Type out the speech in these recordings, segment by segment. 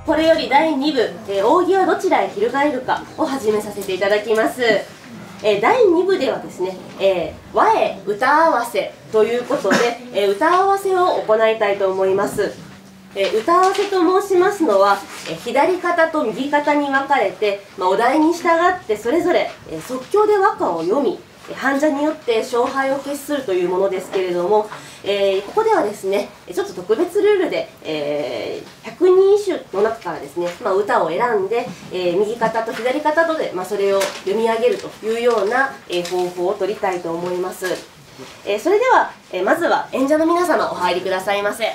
これより第2部、扇はどちらへ翻るかを始めさせていただきます。第2部ではですね、和へ歌合わせということで、歌合わせを行いたいと思います。歌合わせと申しますのは、左肩と右肩に分かれて、お題に従ってそれぞれ即興で和歌を読み、判者によって勝敗を決するというものですけれども、ここではですねちょっと特別ルールで、100人一首の中からですね、歌を選んで、右肩と左肩とで、それを読み上げるというような、方法を取りたいと思います。それでは、まずは演者の皆様お入りくださいませ。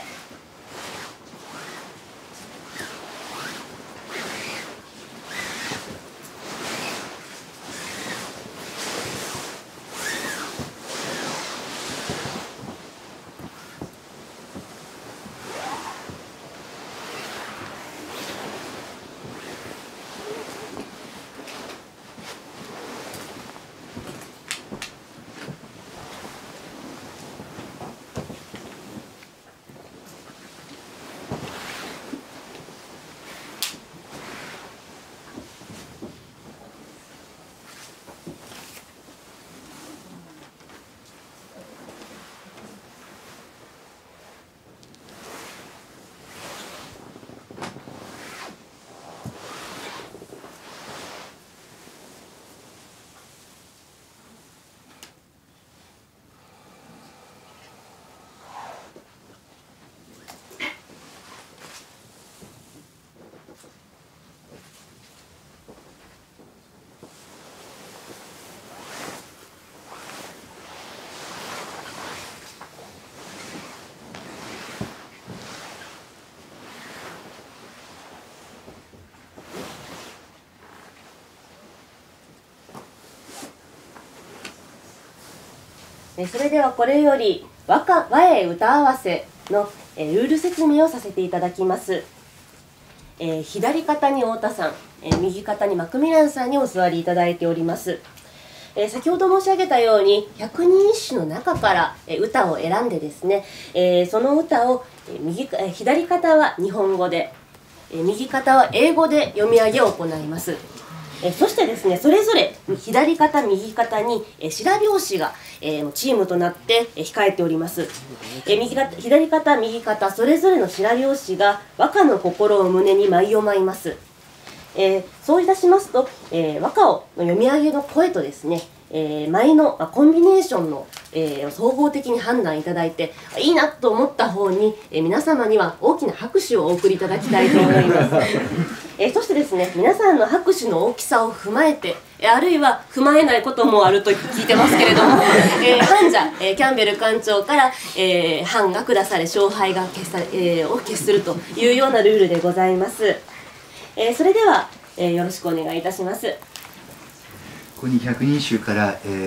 それではこれより和へ歌合わせのルール説明をさせていただきます。左肩に太田さん、右肩にマクミランさんにお座りいただいております。先ほど申し上げたように百人一首の中から歌を選んでですね、その歌を左肩は日本語で、右肩は英語で読み上げを行います。そしてですね、それぞれ左肩右肩に白拍子がチームとなって控えております。左肩右肩それぞれの白拍子が和歌の心を胸に舞を舞います。そういたしますと、和歌を読み上げの声とですね、舞のコンビネーションの、総合的に判断いただいていいなと思った方に、皆様には大きな拍手をお送りいただきたいと思います。そしてですね、皆さんの拍手の大きさを踏まえて、あるいは踏まえないこともあると聞いてますけれども、判者、キャンベル館長から、判が下され勝敗がを決するというようなルールでございます。それでは、よろしくお願いいたします。 ここに百人一首から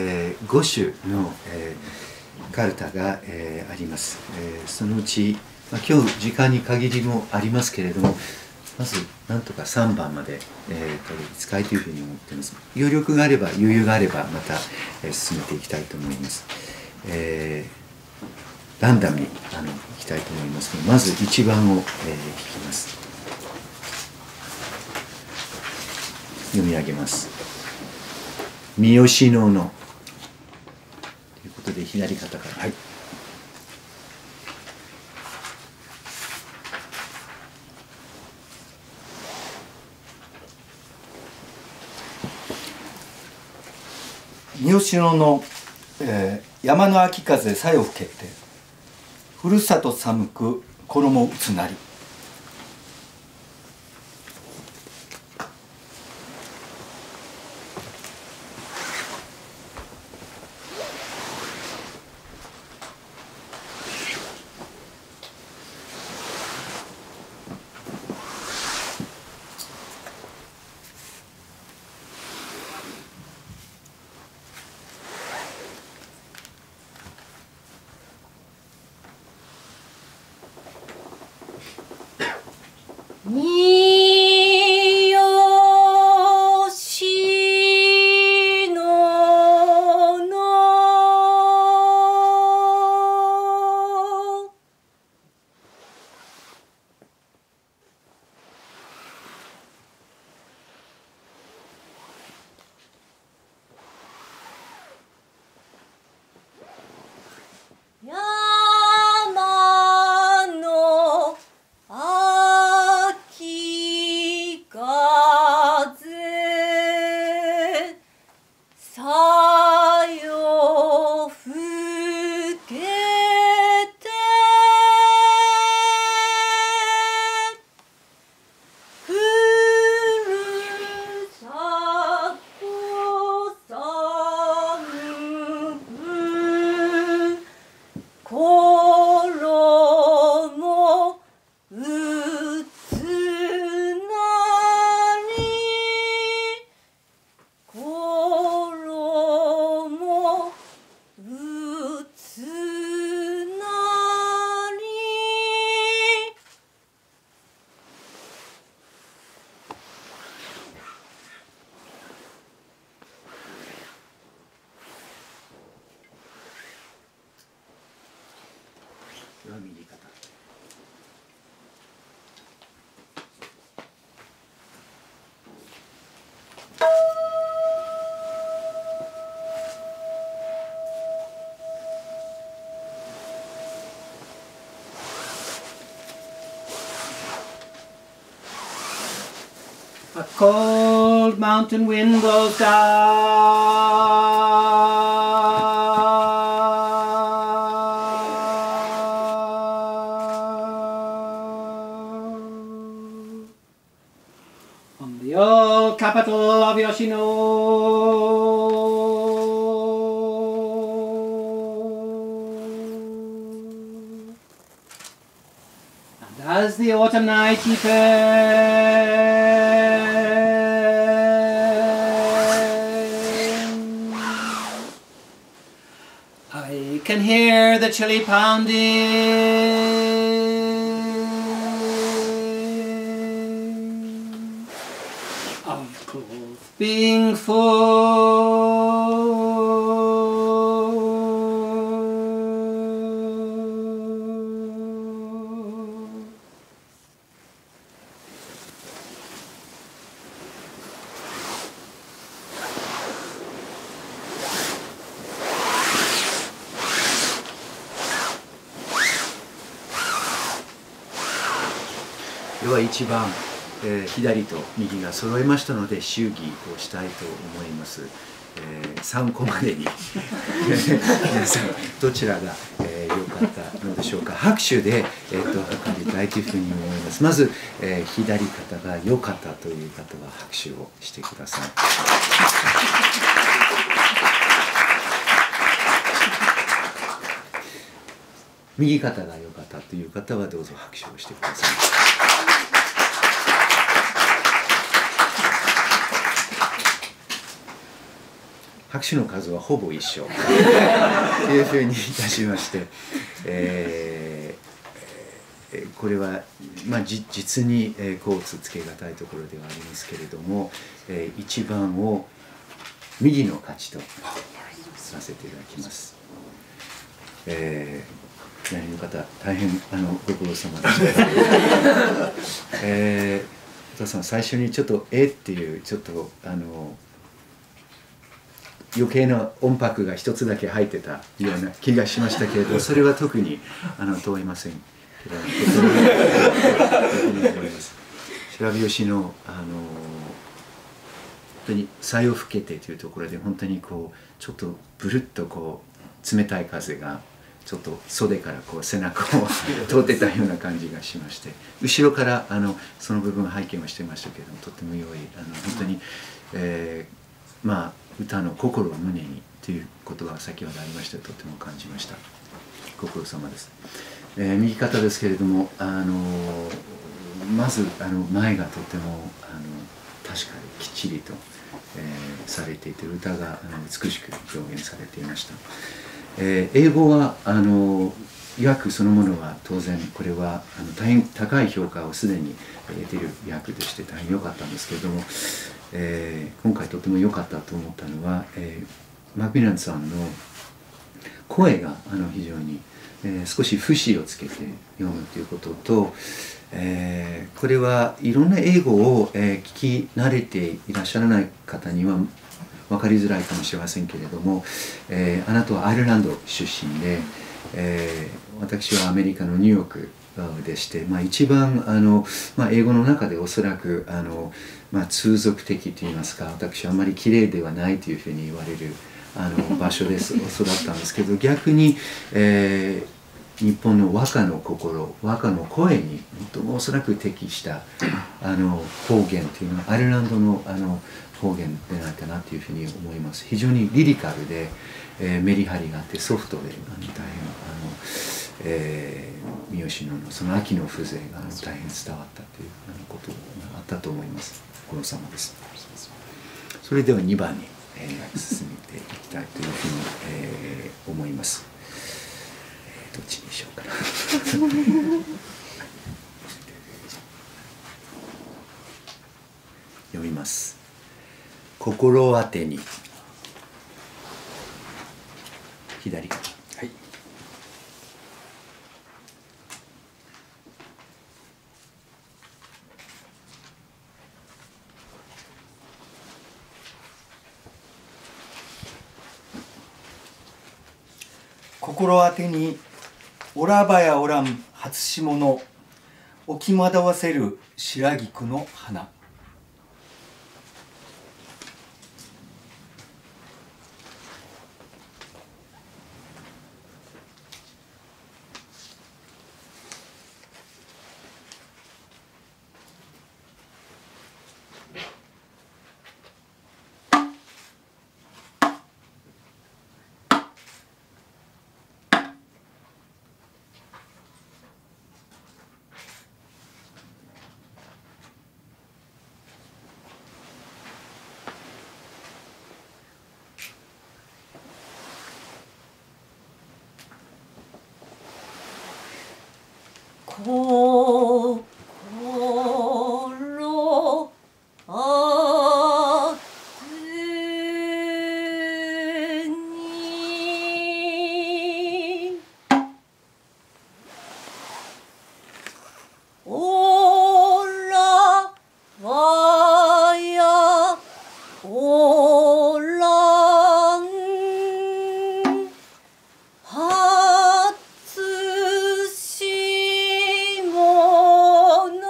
、5首の、カルタが、あります。そのうち、今日時間に限りもありますけれども、まずなんとか3番まで、取り使いというふうに思っています。余力があれば余裕があればまた、進めていきたいと思います。ランダムにいきたいと思いますので、まず1番を、弾きます。読み上げます。三好のということで左肩から、はい。 三好の、山の秋風さよ吹けてふるさと寒く衣うつなり。 A cold mountain wind blows down on the old capital of Yoshino. And as the autumn night deepens, I can hear the chili pounding of clothes being full. では1番、左と右が揃いましたので祝儀をしたいと思います。参考までに皆さんどちらが、良かったのでしょうか。拍手で、測りたいというふうに思います。まず、左肩が良かったという方は拍手をしてください。右肩が良かったという方はどうぞ拍手をしてください。拍手の数はほぼ一緒というふうにいたしまして、これは、実に甲乙つけがたいところではありますけれども、1番を右の勝ちとさせていただきます。左の方大変ご苦労様でした。お父さん最初にちょっと「っていうちょっと余計な音拍が一つだけ入ってたような気がしましたけれど、それは特に問いませんけど、白拍子の本当に作用吹けてというところで本当にこうちょっとブルッとこう冷たい風がちょっと袖からこう背中を通ってたような感じがしまして、後ろからその部分拝見はしてましたけれども、とっても良い本当に、歌の心を胸にということが先ほどありまして、とても感じました。ご苦労様です。右肩ですけれども、まず前がとても確かにきっちりと、されていて、歌が美しく表現されていました。英語は訳そのものは当然これは大変高い評価をすでに得ている訳でして大変良かったんですけれども、今回とても良かったと思ったのは、マクミランさんの声が非常に、少し節をつけて読むということと、これはいろんな英語を、聞き慣れていらっしゃらない方には分かりづらいかもしれませんけれども、あなたはアイルランド出身で、私はアメリカのニューヨークでして、一番英語の中でおそらく通俗的といいますか、私はあまり綺麗ではないというふうに言われる場所で育ったんですけど、逆に、日本の和歌の心、和歌の声に最もおそらく適した方言というのはアイルランドの方言でないかなというふうに思います。非常にリリカルで、メリハリがあってソフトで大変三好野のその秋の風情が大変伝わったということがあったと思います。ご苦労様です。それでは2番に、進めていきたいというふうに、思います。どっちにしようかな。読みます。心当てに。左から。はい。 心当てにおらばやおらん初霜の置き惑わせる白菊の花。 心あつにおらわやおらんはつしもの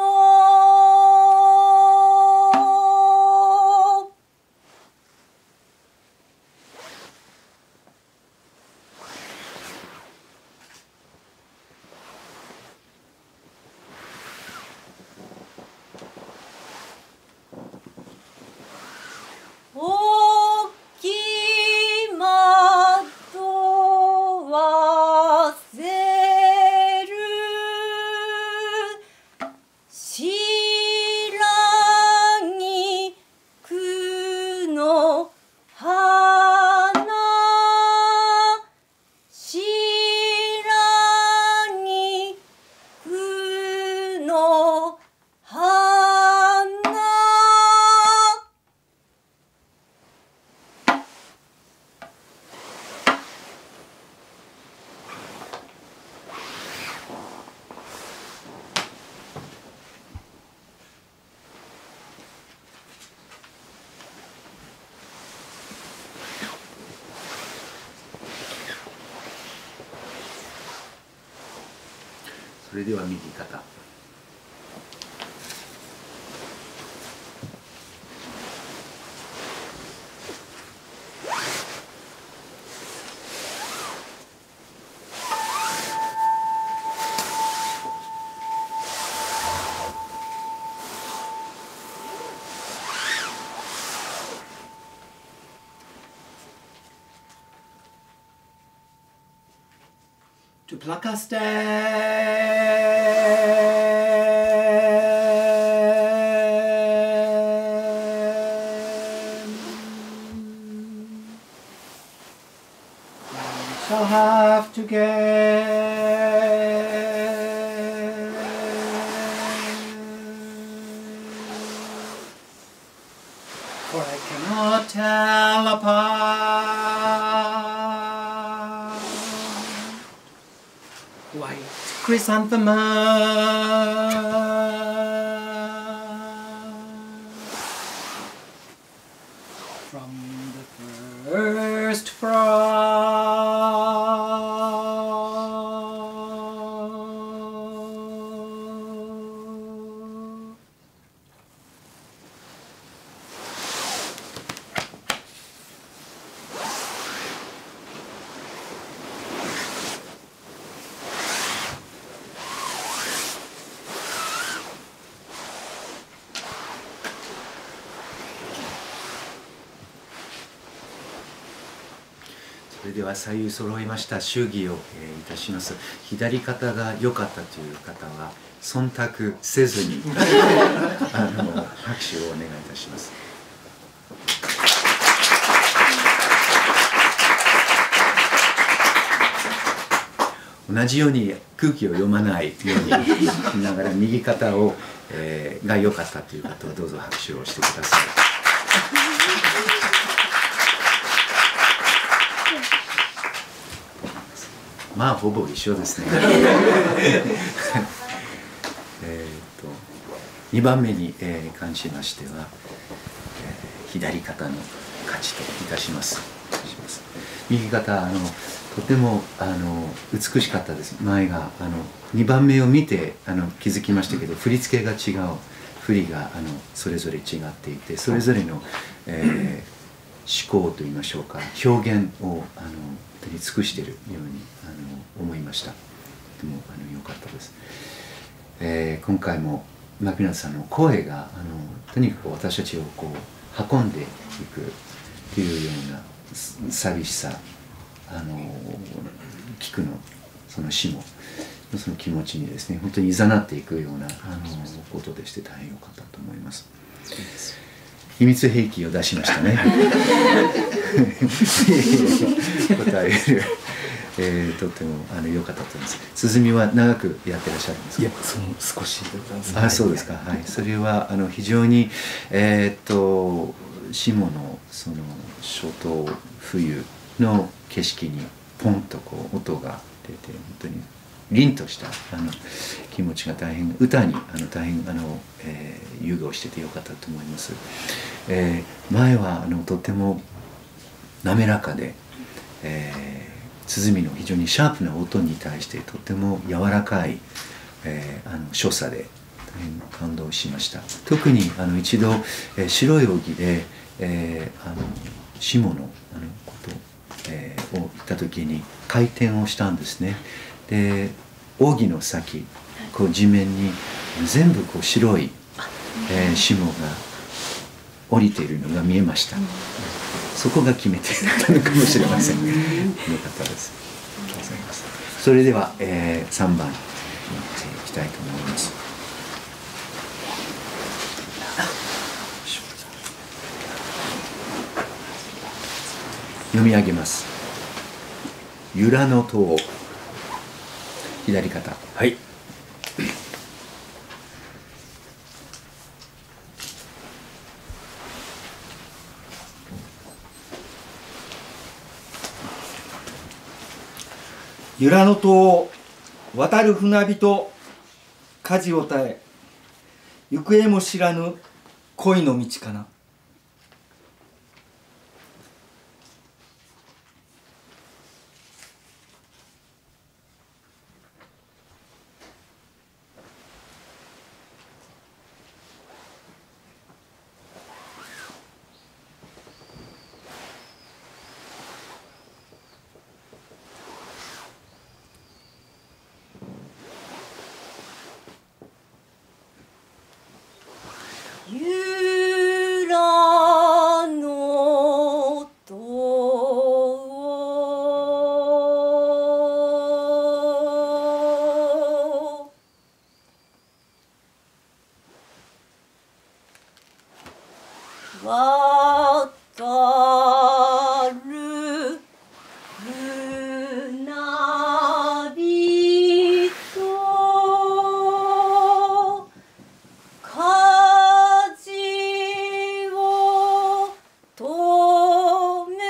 おきまとわせるしらぎくの花しらぎくの花それでは右肩。 To pluck a stem. We shall have to get for I cannot tell apart white chrysanthemum from the first frost. So それでは左右揃いました祝儀を、いたします。左肩が良かったという方は忖度せずに拍手をお願いいたします。同じように空気を読まないようにしながら右肩を、が良かったという方はどうぞ拍手をしてください。まあほぼ一緒ですね。2番目に、関しましては、左肩の勝ちといたします。右肩とても美しかったです。前が2番目を見て気づきましたけど、振り付けが違う、振りがそれぞれ違っていて、それぞれの、思考といいましょうか、表現を本当に尽くしているように思いました。とても良かったです。今回もマクミランさんの声がとにかく私たちをこう運んでいくというような寂しさ、聞くのその死もその気持ちにですね、本当に誘っていくようなことでして大変良かったと思います。秘密兵器を出しましたね。答えるとっても良かったと思います。鼓は長くやってらっしゃるんですか？ いや、その少しでございます。 あ、そうですか。はい。それは非常に下のその初冬冬の景色にポンとこう音が出て、本当に凛とした気持ちが大変歌に大変融合しててよかったと思います。前はとても滑らかで、鼓の非常にシャープな音に対してとても柔らかい、所作で大変感動しました。特に一度、白い扇で、下のこと、を行った時に回転をしたんですね。で扇の先こう地面に全部こう白い、霜が降りているのが見えました。そこが決め手だったのかもしれません。よかったです。ありがとうございます。それでは、3番いきたいと思います。読み上げます。由良の塔、左肩。 はい。由良の塔を渡る船人、舵を絶え、行方も知らぬ恋の道かな。 由良の塔渡る船人舵を止め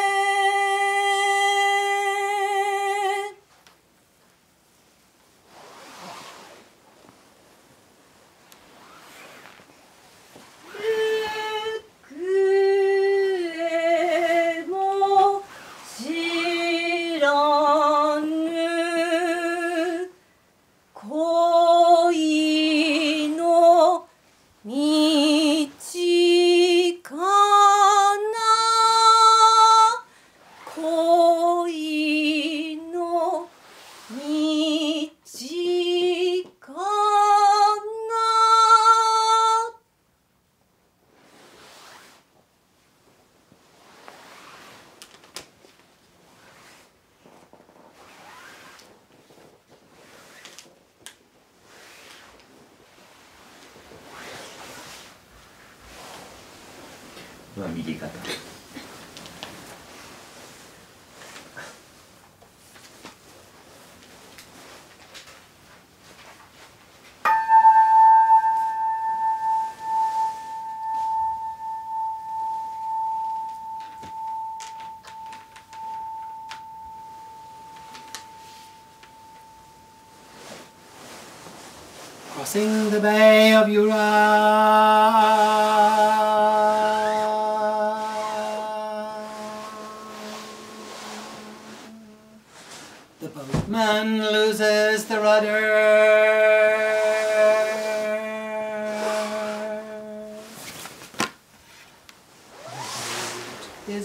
行方も知らぬ恋の道かな。恋の道かな。 は右肩。 Crossing the Bay of The boatman loses the rudder. Is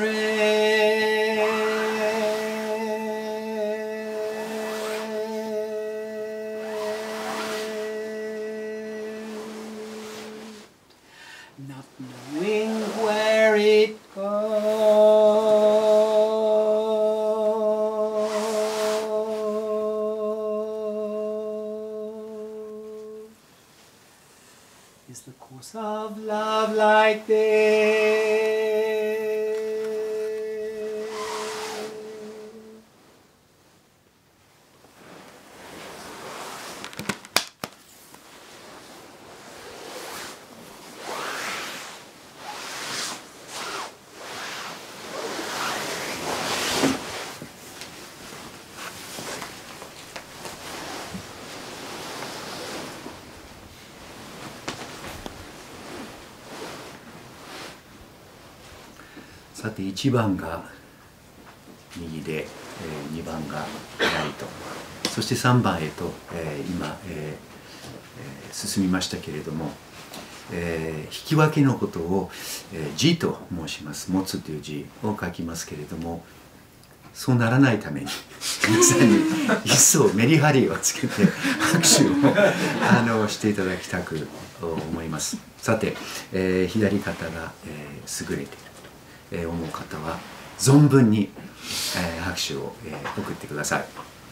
not knowing where it goes. Is the course of love like this? さて1番が右で、2番が左と、そして3番へと、今、進みましたけれども、引き分けのことを、字と申します。持つという字を書きますけれども、そうならないために皆さんに一層メリハリをつけて拍手をしていただきたく思います。さて、左肩が、優れていると、思う方は存分に、拍手を、送ってください。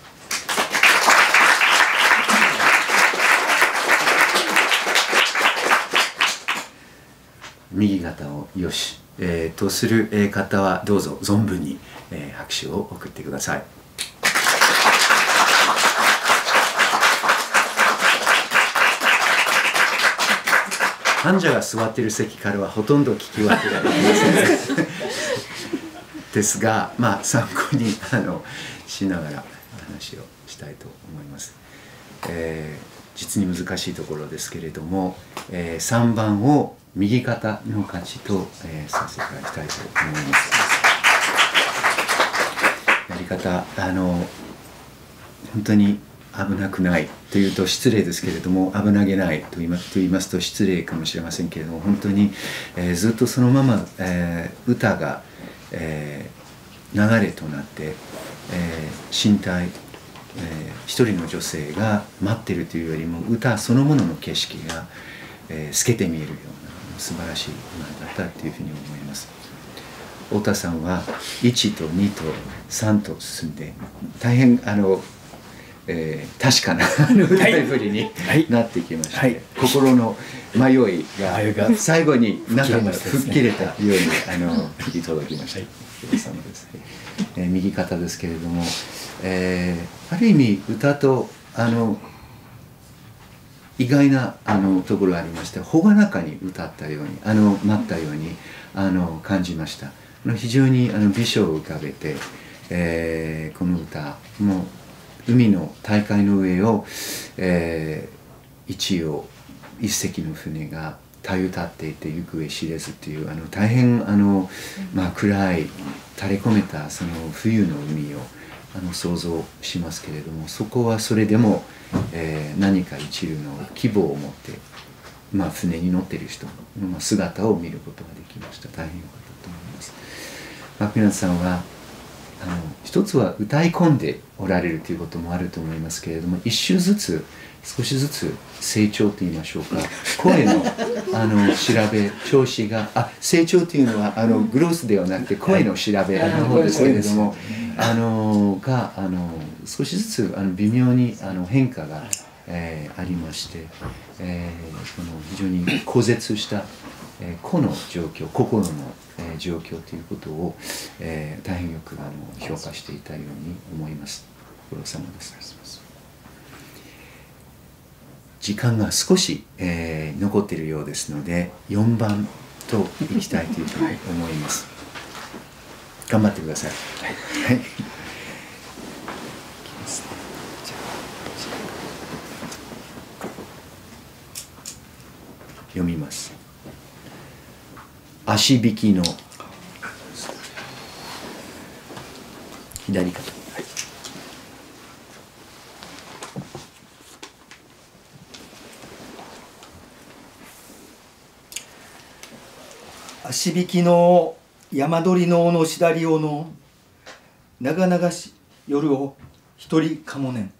右肩をよし、とする方はどうぞ存分に、拍手を送ってください。患者が座っている席からはほとんど聞き分けられませんですが、まあ参考にしながら話をしたいと思います。実に難しいところですけれども、3番を右肩の勝ちと、させていただきたいと思います。やり方本当に危なくないというと失礼ですけれども、危なげないと言いますと失礼かもしれませんけれども、本当に、ずっとそのまま、歌が、流れとなって、身体、一人の女性が待っているというよりも歌そのものの景色が、透けて見えるような素晴らしい歌だったというふうに思います。太田さんは1と2と3と進んで大変確かな歌いぶりになってきまして、はい、心の迷いが最後に中が吹っ切れたように聞き届きました。右肩ですけれども、ある意味歌と意外なところがありまして、朗らかに歌ったように待ったように感じました。非常に美少を浮かべて、この歌も海の大海の上を、一隻の船がたゆたっていて行方知れずという大変暗い垂れ込めたその冬の海を想像しますけれども、そこはそれでも、何か一縷の希望を持って、船に乗っている人の姿を見ることができました。大変良かったと思います。マクミランさんは一つは歌い込んでおられるということもあると思いますけれども、一周ずつ少しずつ成長といいましょうか、声の調べ調子が成長というのはグロースではなくて声の調べの方ですけれども、少しずつ微妙に変化が、ありまして、この非常に孤絶した個の状況、心の状況ということを、大変よく評価していたように思います。ご苦労様です。時間が少し、残っているようですので、4番といきたいというふうに思います。頑張ってください。はい。読みます。足引きの左肩、 足引きの山鳥ののしだりおの長々し夜を一人かもねん。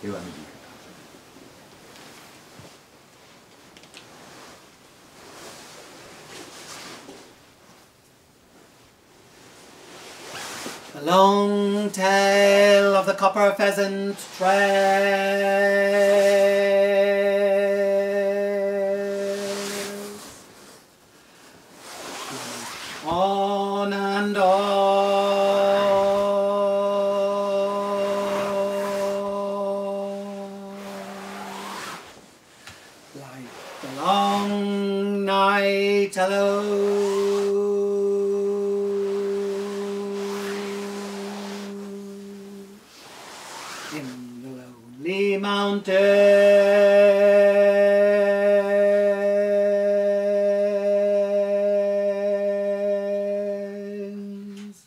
では右肩。 The long tail of the copper pheasant trails on and on, like the long night alone. In the lonely mountains,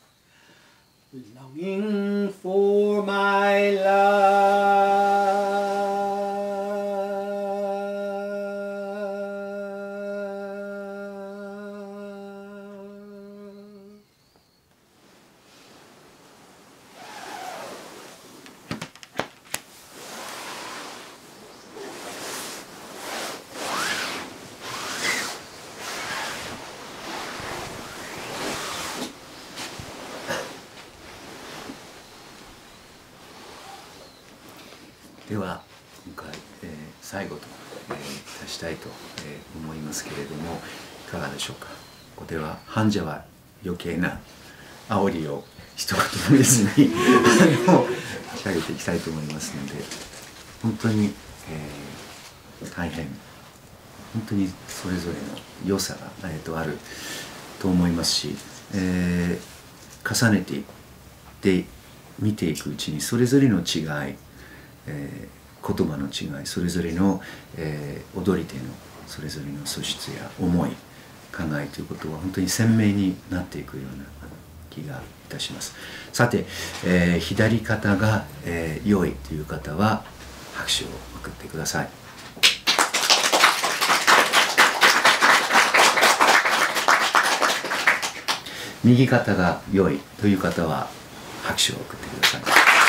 longing for my love. では今回、最後と、出したいと、思いますけれどもいかがでしょうか。ここでは患者は余計な煽りを一言も言えずに仕上げていきたいと思いますので、本当に、大変本当にそれぞれの良さが、あると思いますし、重ねていって見ていくうちにそれぞれの違い、言葉の違い、それぞれの、踊り手のそれぞれの素質や思い、考えということは本当に鮮明になっていくような気がいたします。さて、左肩が、良いという方は拍手を送ってください。右肩が良いという方は拍手を送ってください。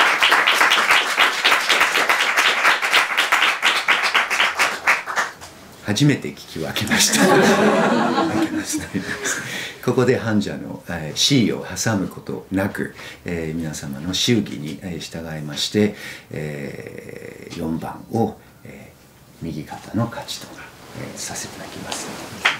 初めて聞き分けました。ここで患者の C を挟むことなく、皆様の祝儀に従いまして、4番を、右肩の勝ちと、させていただきます。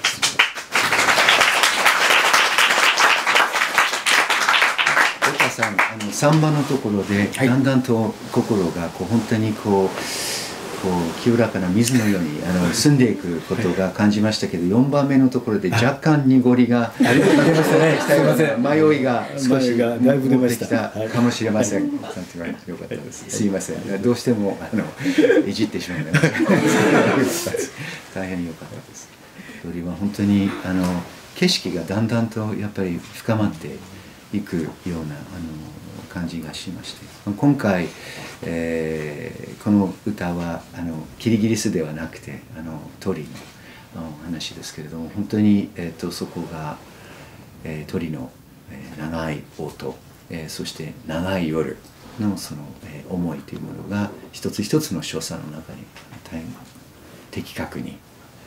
岡さん、3番のところで、だんだんと心が本当に清らかな水のように澄んでいくことが感じましたけど、4番目のところで若干濁りが出ましたね。すいません。 迷いが少しだいぶ出ました。 かもしれません。よかったです。すいません。どうしてもいじってしまいました。大変良かったです。よりは本当に景色がだんだんとやっぱり深まっていくような感じがしまして、今回、この歌はキリギリスではなくて鳥の話ですけれども、本当に、そこが、鳥の、長い音、そして長い夜のその、思いというものが一つ一つの所作の中に大変的確に、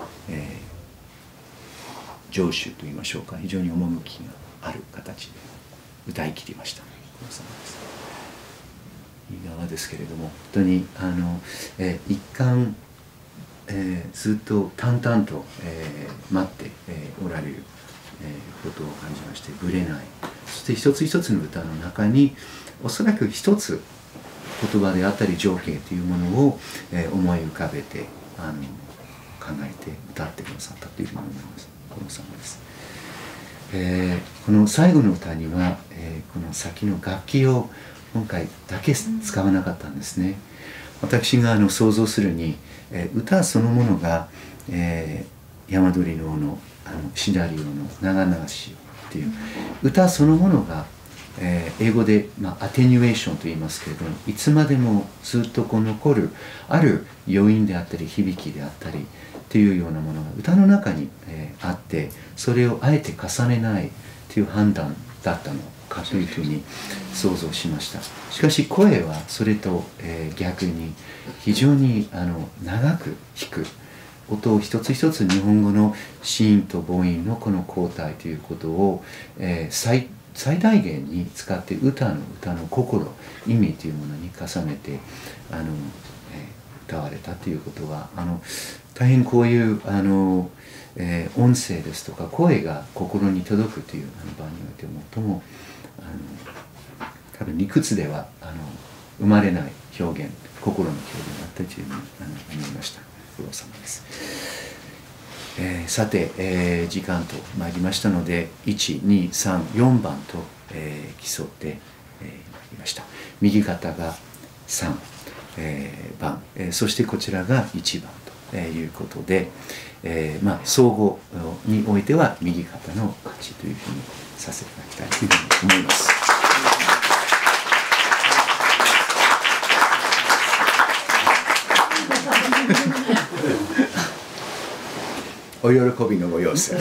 上手といいましょうか、非常に趣がある形で歌い切りました。いい側ですけれども、本当に一貫、ずっと淡々と、待って、おられる、ことを感じまして、ぶれない、そして一つ一つの歌の中におそらく一つ言葉であったり情景というものを、思い浮かべて考えて歌ってくださったというふうに思います。この様です。この最後の歌には、この先の楽器を今回だけ使わなかったんですね。私が想像するに、歌そのものが、山鳥能のシナリオの長流しっていう歌そのものが、英語で、アテニュエーションと言いますけれども、いつまでもずっと残るある余韻であったり響きであったりっていうようなものが歌の中に、あって、それをあえて重ねないという判断だったのかというふうに想像しました。しかし声はそれと、逆に非常に長く弾く音を一つ一つ日本語の子音と母音のこの交代ということを、最大限に使って歌の心意味というものに重ねて歌われたということは大変こういう音声ですとか声が心に届くという場において最も多分理屈では生まれない表現、心の表現だったというふうに思いました。ご苦労様です。さて、時間と参りましたので1、2、3、4番と、競っていました。右肩が3、番、そしてこちらが1番ということで、総合においては右肩の勝ちというふうにさせていただきたいというふうに思います。お喜びのご様子。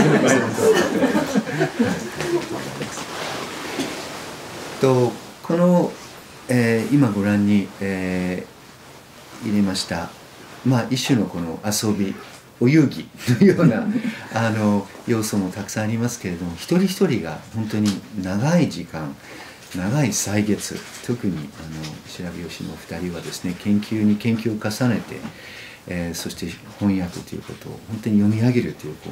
この、今ご覧に、入れました、一種のこの遊びお遊戯のような要素もたくさんありますけれども、一人一人が本当に長い時間長い歳月、特に調べ吉のお二人はですね、研究に研究を重ねて、そして翻訳ということを本当に読み上げるということ、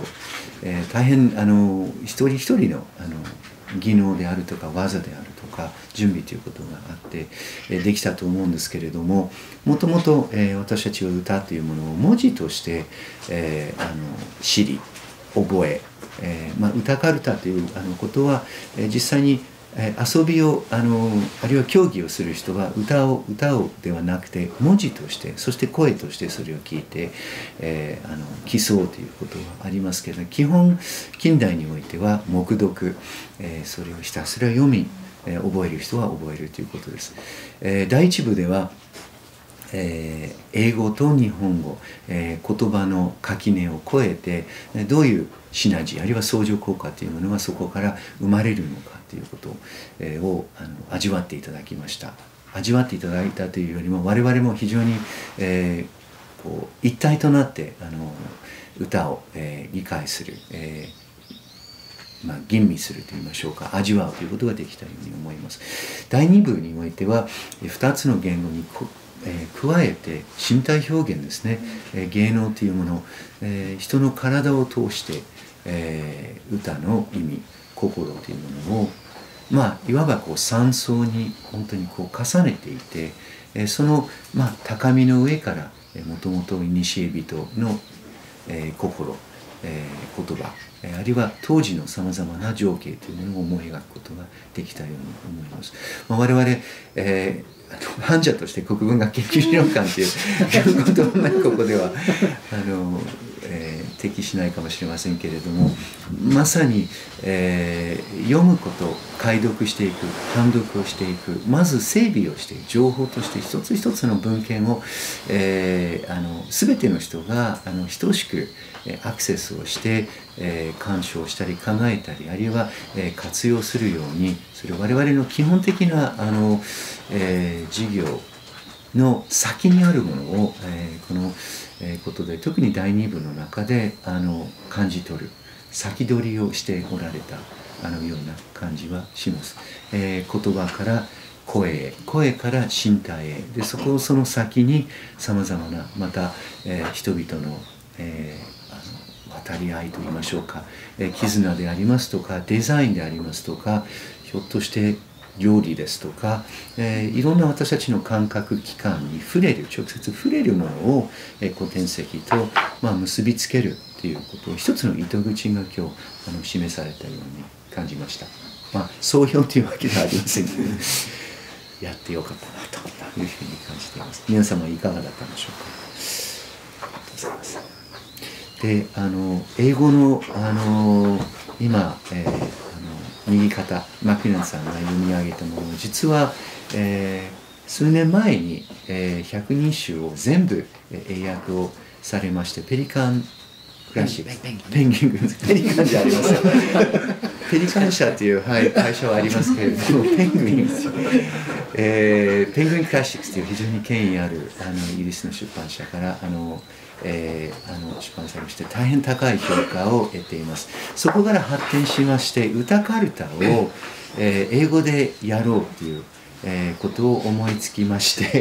大変一人一人の技能であるとか技であるとか準備ということがあってできたと思うんですけれども、もともと私たちは歌というものを文字として知り覚え、歌かるたということは実際に遊びをあるいは競技をする人は歌をではなくて文字としてそして声としてそれを聞いて競うということはありますけれど、基本近代においては黙読、それをひたすら読み覚える人は覚えるということです。第一部では英語と日本語、言葉の垣根を越えてどういうシナジーあるいは相乗効果というものがそこから生まれるのかということを味わっていただきました。味わっていただいたというよりも我々も非常にこう一体となって歌を理解する、吟味するといいましょうか、味わうということができたように思います。第2部においては2つの言語に加えて身体表現ですね、芸能というもの、人の体を通して、歌の意味心というものをいわばこう3層に本当にこう重ねていて、その高みの上からもともと古人の心、言葉あるいは当時のさまざまな情景というものを思い描くことができたように思います。我々、反者として国文学研究資料館ということをここでは適しないかもしれませんけれども、まさに、読むこと解読していく判読をしていく、まず整備をして情報として一つ一つの文献を、全ての人が等しくアクセスをして、鑑賞したり考えたりあるいは、活用するように、それを我々の基本的な授業の先にあるものを、このことで特に第2部の中で感じ取る先取りをしておられたような感じはします。言葉から声へ、声から身体へで、その先にさまざまなまた、人々の、渡り合いといいましょうか、絆でありますとかデザインでありますとか、ひょっとして料理ですとか、いろんな私たちの感覚器官に直接触れるものを、古典石と、結びつけるということを一つの糸口が今日示されたように感じました。総評というわけではありませんけど、やってよかったなというふうに感じています。皆様いかがだったんでしょうか。ありがとうございます。で、英語の今、右肩マクナンさんが読み上げたもの、実は、数年前に、百人集を全部英訳をされまして、ペリカンクラシック、ペンギンペリカンじゃありません。ペリカン社という、はい、会社はありますけれども、ペンギンクラシックという非常に権威あるイギリスの出版社から出版されまして、大変高い評価を得ています。そこから発展しまして、歌かるたを、英語でやろうという、ことを思いつきまして、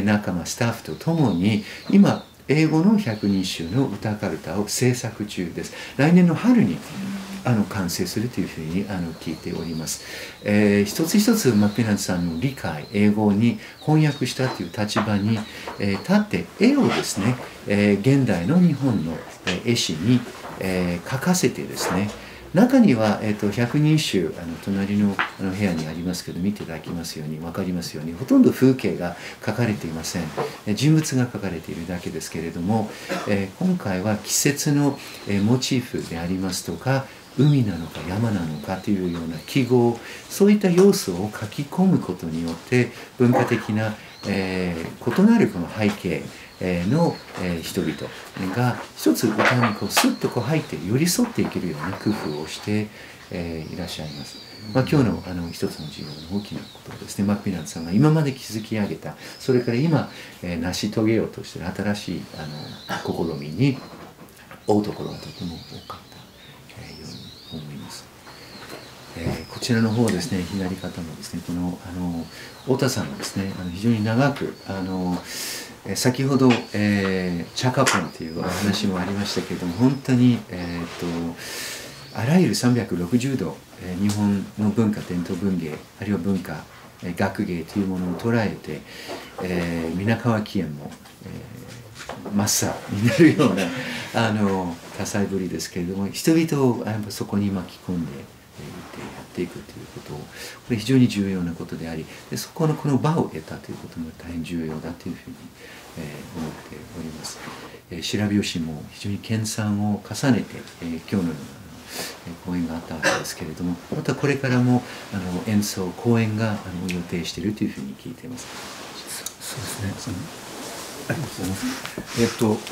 仲間スタッフと共に今英語の百人一首の歌かるたを制作中です。来年の春に完成するというふうに聞いております。一つ一つマクミランさんの理解、英語に翻訳したという立場に、立って絵をですね、現代の日本の絵師に、描かせてですね、中には、百人一首隣の部屋にありますけど、見ていただきますように分かりますように、ほとんど風景が描かれていません。人物が描かれているだけですけれども、今回は季節のモチーフでありますとか、海なのか山なのかというような記号、そういった要素を書き込むことによって文化的な、異なるこの背景の人々が一つ歌にスッと入って寄り添っていけるような工夫をしていらっしゃいます。今日の一つの授業の大きなことはですね、マクミランさんが今まで築き上げた、それから今成し遂げようとしている新しい試みに追うところがとても多かったように思います。こちらの方はですね、左方のですね、この太田さんがですね、非常に長く先ほど、チャカポンというお話もありましたけれども、本当に、あらゆる360度、日本の文化、伝統文芸、あるいは文化、学芸というものを捉えて、皆川起源も、マッサーになるような多彩ぶりですけれども、人々をそこに巻き込んでやっていくということを、これ非常に重要なことであり、そこのこの場を得たということも大変重要だというふうに思っております。白拍子も非常に研鑽を重ねて、今日のような講演があったわけですけれども、またこれからも演奏講演が予定しているというふうに聞いています。 そうですね。ありがとうございます。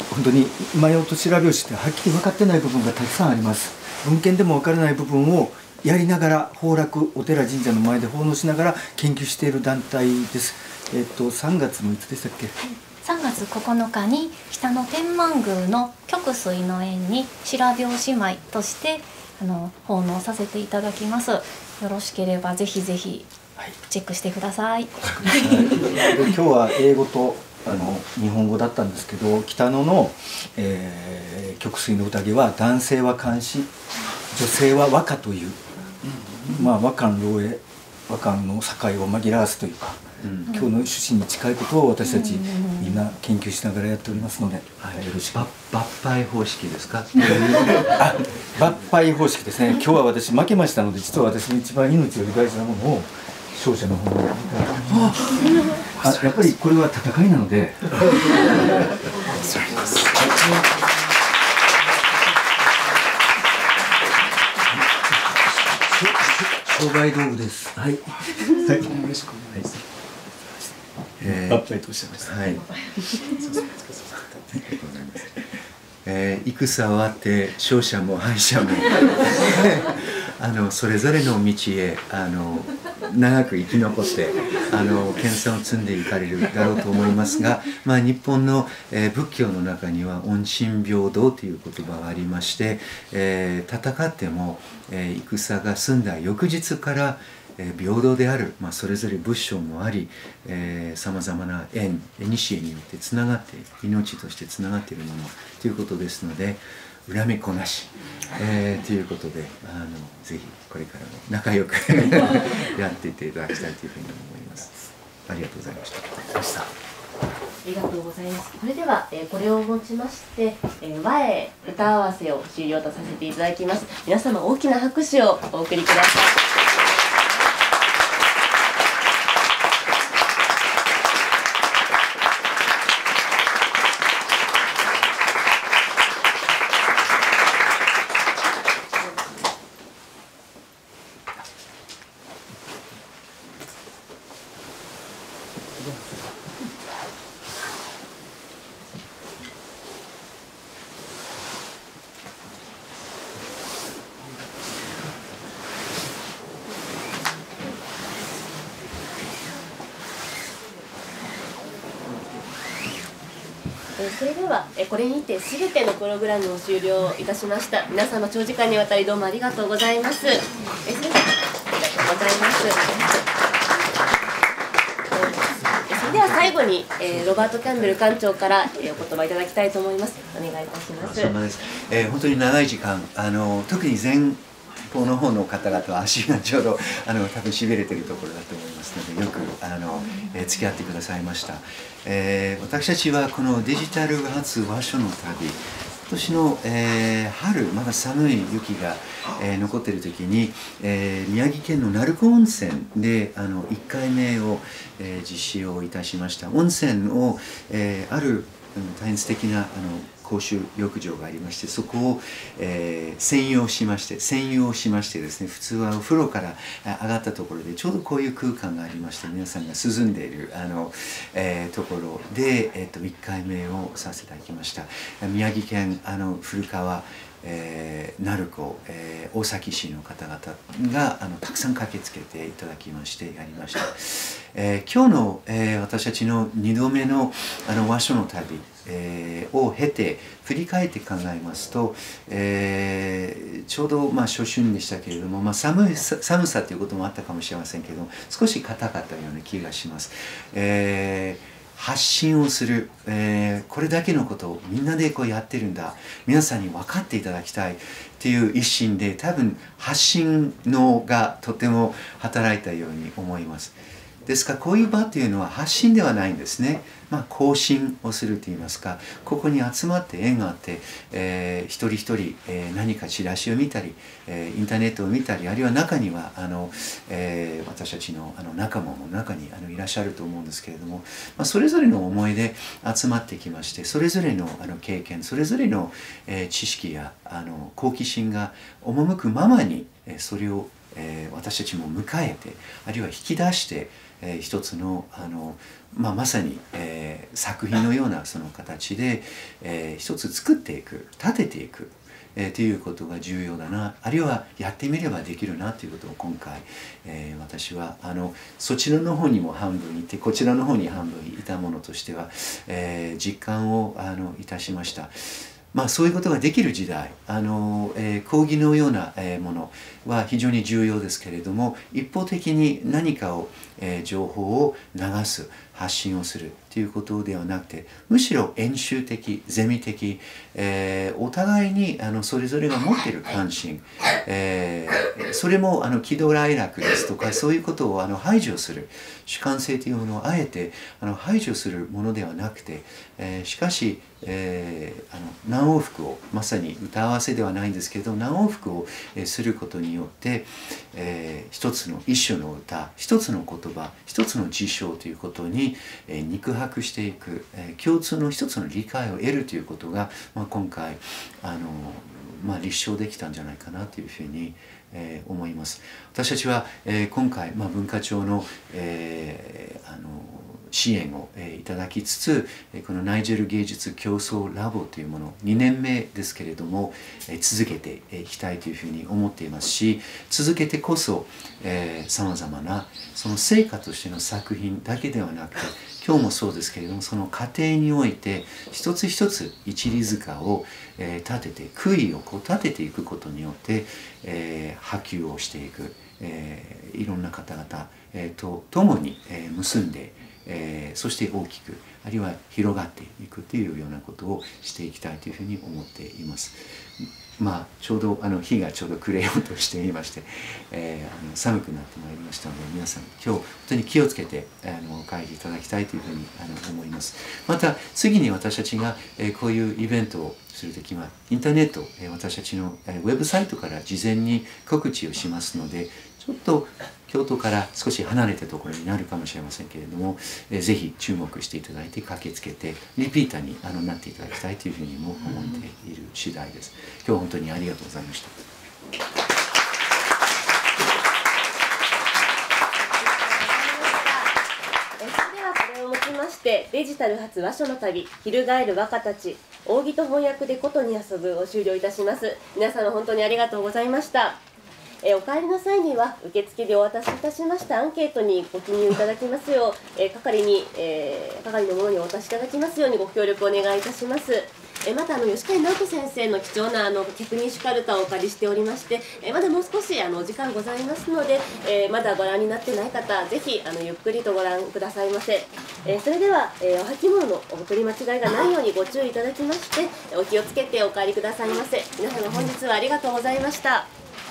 本当に舞踊と白拍子ってはっきり分かってない部分がたくさんあります。文献でも分からない部分をやりながら、崩落お寺神社の前で奉納しながら研究している団体です。3月のいつでしたっけ ？3月9日に北の天満宮の曲水の園に白拍子舞として奉納させていただきます。よろしければぜひぜひチェックしてください。 今日は英語と日本語だったんですけど、北野の、曲水の宴は男性は漢詩、女性は和歌という、和漢漏洩、和漢の境を紛らわすというか、今日の趣旨に近いことを私たちみんな研究しながらやっておりますので、よろしく。 抜杯方式ですか？ 抜杯方式ですね。今日は私負けましたので、実は私の一番命より大事なものを勝者の方にやっぱりこれは戦いなので商売道具です。はい。よろしくお願いします。抜杯とおっしゃいました。はい。 戦はあって勝者も敗者もそれぞれの道へ長く生き残って研鑽を積んでいかれるだろうと思いますが、日本の仏教の中には音信平等という言葉がありまして、戦っても戦が済んだ翌日から平等である、それぞれ仏性もあり、さまざまな縁、古によってつながって命としてつながっているものということですので、恨みこなし、ということでぜひこれからも仲良くやっていっていただきたいというふうに思います。ありがとうございました。 ありがとうございます。それでは、これをもちまして、和へ歌合わせを終了とさせていただきます。皆様大きな拍手をお送りください。 それではこれにて全てのプログラムを終了いたしました。皆様長時間にわたりどうもありがとうございます。それではありがとうございます。それでは最後にロバート・キャンベル館長からお言葉いただきたいと思います。お願いいたします。 本当に長い時間特に前方の方の方々は足がちょうど多分しびれているところだと思いますので、よく付き合ってくださいました。私たちはこのデジタル初和書の旅、今年の、春まだ寒い雪が、残っている時に、宮城県の鳴子温泉で1回目を、実施をいたしました。温泉を、ある大変素敵な公衆浴場がありまして、そこを、占有をしましてですね、普通はお風呂から上がったところでちょうどこういう空間がありまして、皆さんが涼んでいるところで、1回目をさせていただきました。宮城県古川鳴子、大崎市の方々がたくさん駆けつけていただきましてやりました。今日の、私たちの2度目の和書の旅、を経て振り返って考えますと、ちょうど初春でしたけれども、寒さということもあったかもしれませんけれども、少し硬かったような気がします。発信をする、これだけのことをみんなでこうやってるんだ、皆さんに分かっていただきたいっていう一心で、多分発信のがとても働いたように思います。ですからこういう場というのは発信ではないんですね。更新をするといいますか、ここに集まって縁があって、一人一人、何かチラシを見たり、インターネットを見たり、あるいは中には私たちの仲間も中にいらっしゃると思うんですけれども、それぞれの思いで集まってきまして、それぞれの経験、それぞれの知識や好奇心が赴くままにそれを私たちも迎えて、あるいは引き出して一つのまさに作品のようなその形で一つ作っていく、立てていくということが重要だな、あるいはやってみればできるなということを今回私はそちらの方にも半分いて、こちらの方に半分いたものとしては実感をいたしました。そういうことができる時代、講義のようなものは非常に重要ですけれども、一方的に何かを情報を流す、発信をするということではなくて、むしろ演習的、ゼミ的、お互いにそれぞれが持っている関心、それも喜怒哀楽ですとか、そういうことを排除する、主観性というものをあえて排除するものではなくて、しかし何往復を、まさに歌合わせではないんですけど、何往復をすることによって、一つの一首の歌、一つの言葉、一つの事象ということに肉薄していく、共通の一つの理解を得るということが、今回立証できたんじゃないかなというふうに思います。私たちは今回文化庁の支援をいただきつつ、このナイジェル芸術競争ラボというもの、2年目ですけれども続けていきたいというふうに思っていますし、続けてこそさまざまなその成果としての作品だけではなくて、今日もそうですけれども、その過程において一つ一つ一里塚を立てて、杭を立てていくことによって波及をしていく、いろんな方々と共に結んで、そして大きく、あるいは広がっていくというようなことをしていきたいというふうに思っています。ちょうど日がちょうど暮れようとしていまして、寒くなってまいりましたので、皆さん今日本当に気をつけてお帰りいただきたいというふうに思います。また次に私たちがこういうイベントをするときは、インターネット、私たちのウェブサイトから事前に告知をしますので、ちょっと京都から少し離れたところになるかもしれませんけれども、ぜひ注目していただいて駆けつけてリピーターになっていただきたいというふうにも思っている次第です。今日は本当にありがとうございました。 デジタル初和書の旅、翻る和歌たち、扇と翻訳で琴に遊ぶを終了いたします。皆様本当にありがとうございました。 お帰りの際には受付でお渡しいたしましたアンケートにご記入いただきますよう、係の者にお渡しいただきますようにご協力お願いいたします。また吉川直人先生の貴重な百人種かるたをお借りしておりまして、まだもう少しお時間ございますので、まだご覧になってない方、ぜひゆっくりとご覧くださいませ。それでは、お履物のお取り間違いがないようにご注意いただきまして、お気をつけてお帰りくださいませ。皆様本日はありがとうございました。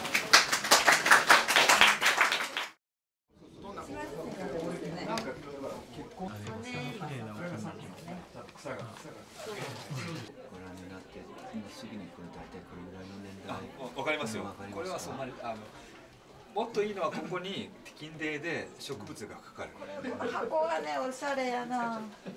ご覧になって今すぐにこれ大体これぐらいの年代わかりますよ。これはそんなにもっといいのはここに金泥で植物がかかる。 箱がねおしゃれやな。